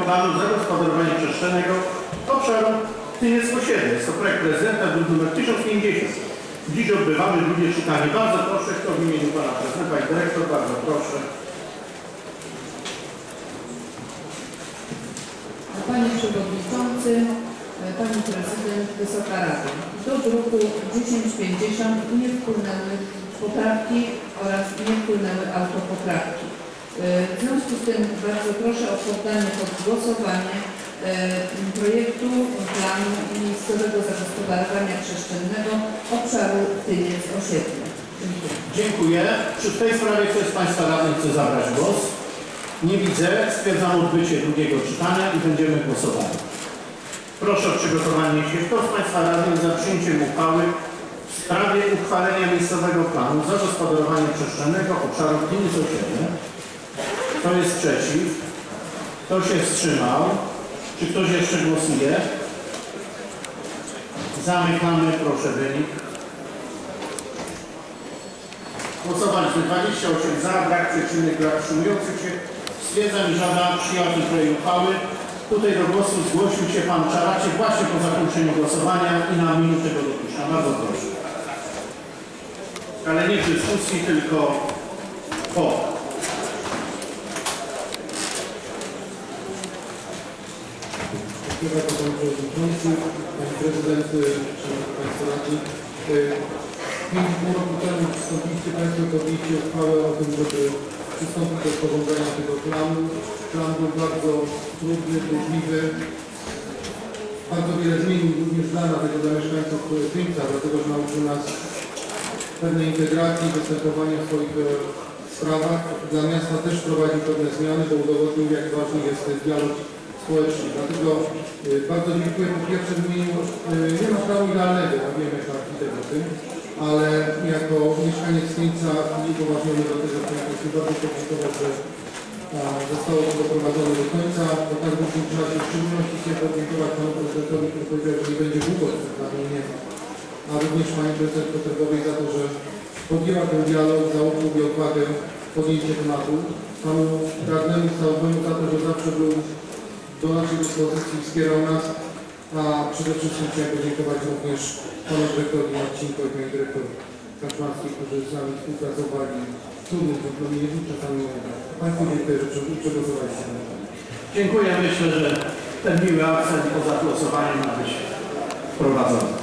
planu zagospodarowania przestrzennego obszaru Tyniec-Osiedle. Jest to projekt prezydenta, druk nr 1050. Dziś odbywamy drugie czytanie. Bardzo proszę, kto w imieniu pana prezydenta, pani dyrektor, bardzo proszę. Panie Przewodniczący, Pani Prezydent, Wysoka Rado. Do druku 1050 nie wpłynęły poprawki oraz nie wpłynęły autopoprawki. W związku z tym bardzo proszę o poddanie pod głosowanie projektu planu miejscowego zagospodarowania przestrzennego obszaru Tyniec-Osiedle. Dziękuję. Dziękuję. Czy w tej sprawie ktoś z Państwa radnych chce zabrać głos? Nie widzę. Stwierdzam odbycie drugiego czytania i będziemy głosowali. Proszę o przygotowanie się. Kto z Państwa radnych za przyjęciem uchwały w sprawie uchwalenia miejscowego planu zagospodarowania przestrzennego obszaru Tyniec-Osiedle? Kto jest przeciw? Kto się wstrzymał? Czy ktoś jeszcze głosuje? Zamykamy. Proszę wynik. Głosowaliśmy 28 za, brak przeciwnych, brak wstrzymujących się. Stwierdzam, że Rada przyjęła ten projekt uchwały. Tutaj do głosu zgłosił się pan Czaracie właśnie po zakończeniu głosowania i na minutę go dopuszczam. Bardzo proszę. Ale nie w dyskusji, tylko po. Dziękuję bardzo panie przewodniczący, panie prezydent, szanowni państwo radni. 5,5 roku temu przystąpiliście państwo, podjęliście uchwałę o tym, żeby przystąpić do sporządzenia tego planu. Plan był bardzo trudny, burzliwy. Bardzo wiele zmienił również dla nas, jako dla mieszkańców Tyńca, dlatego że nauczył nas pewnej integracji, występowania w swoich sprawach. Dla miasta też wprowadził pewne zmiany, bo udowodnił, jak ważny jest dialog społeczny. Dlatego bardzo dziękuję po pierwsze w imieniu, nie ma planu idealnego, ja wiem, jak architekt o tym, ale jako mieszkaniec Tyńca upoważniony do tego, chcę bardzo podziękować, że zostało to doprowadzone do końca. Po tak długim czasie w szczególności chcę podziękować panu prezydentowi, który powiedział, że nie będzie długo, dla mnie nie ma. A również pani prezydent Kotergowej za to, że podjęła ten dialog, zaufał i odwagę podjęcia tematu. Panu radnemu Stałowemu za to, że zawsze był do naszej dyspozycji, wspierał nas, a przede wszystkim chciałem podziękować również panu dyrektorowi Marcinkowi i pani dyrektor Kaczmarskiej, którzy z nami współpracowali w trudnych, czasami państwu dziękuję, że przegłosowaliście. Dziękuję. Myślę, że ten miły akcent poza głosowaniem ma być wprowadzony.